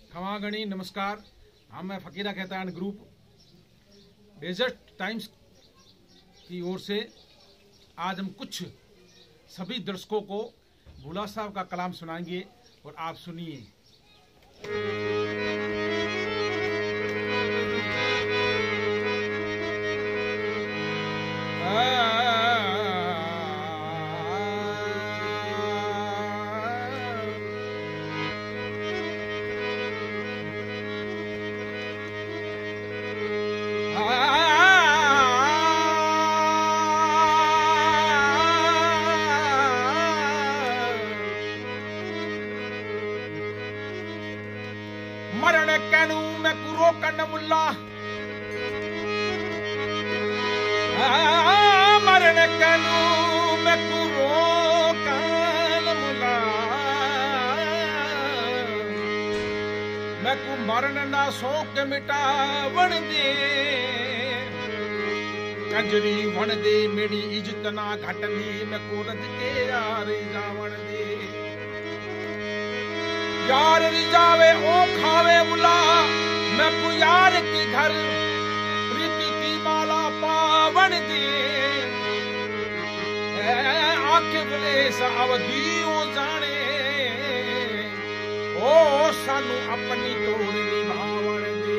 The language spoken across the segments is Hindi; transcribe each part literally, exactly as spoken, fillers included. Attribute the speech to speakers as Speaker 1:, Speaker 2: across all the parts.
Speaker 1: खमागणी नमस्कार। हम मैं फकीरा कहतान ग्रुप डेजर्ट टाइम्स की ओर से आज हम कुछ सभी दर्शकों को भुला साहब का कलाम सुनाएंगे और आप सुनिए। मरण कैनू मैं को रोकन मुल्ला, मरण कैनू मैं को रोकन मुल्ला, मैं को मरण ना सोक मिटावण दे, कंजरी वण दे मेरी इज्जत ना घटनी, मैं को रज के यार जावण दे, यार रिजावे ओ खावे मुला, मैं को यार के घर प्रीति की माला पावन दे, आखे बलेस अवधि ओ जाने, ओ सानू अपनी तोड़ निभावन दे।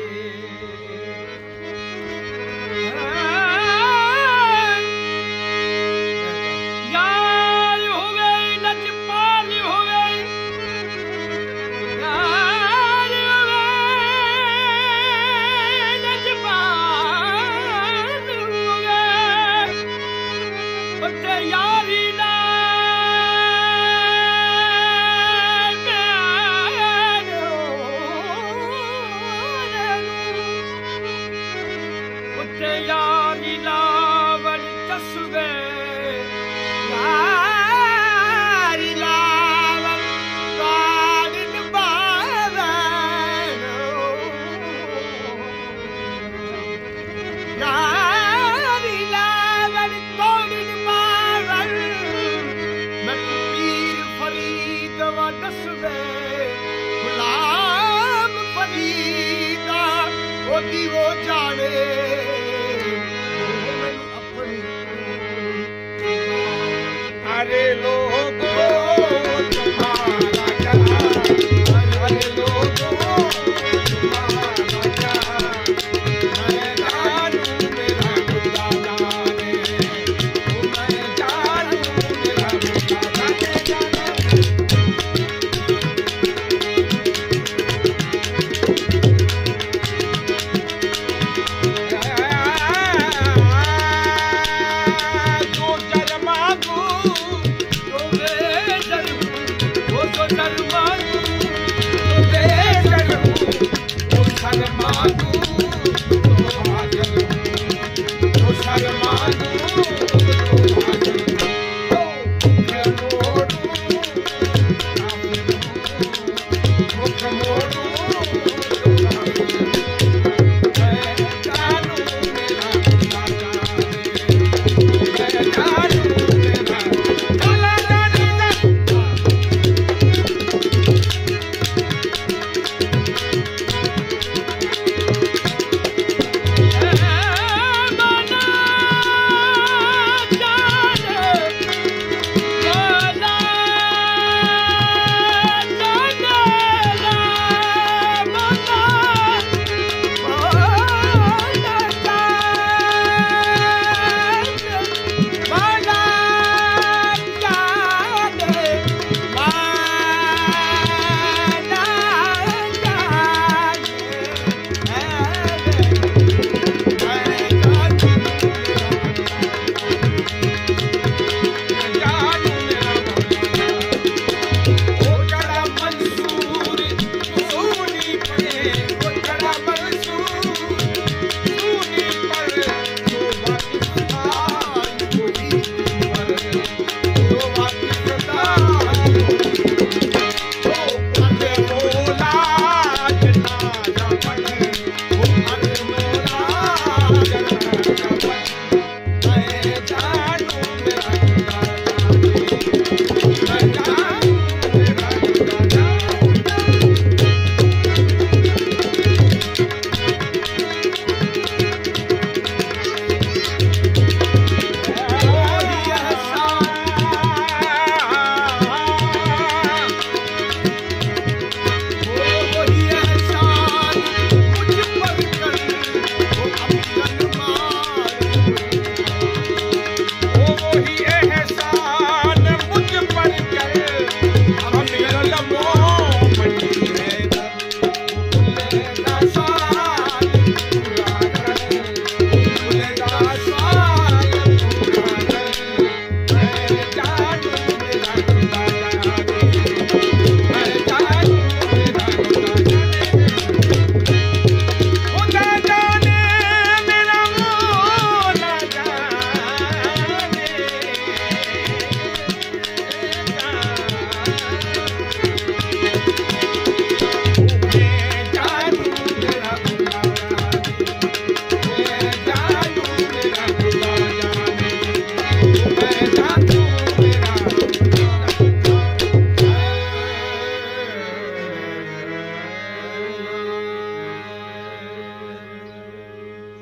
Speaker 1: यारी लावण चसवे, यारी लावण कालिन बावन, यारी लावण कालिन बावन, मैं पीर फरीद व दसवे, गुलाम फरीदा वो दीवो जाने, अरे लोगों तुम्हारा क्या, अरे लोगों तुम्हारा क्या, मैं जानू मेरा खुदा जाने, मैं जानू मेरा खुदा जाने, जो जल मांगू Come on.